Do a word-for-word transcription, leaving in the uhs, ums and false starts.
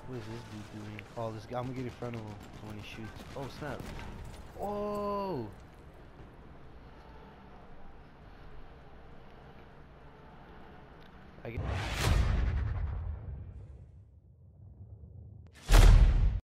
What is this dude doing? Oh, this guy. I'm gonna get in front of him when he shoots. Oh snap! Oh! I get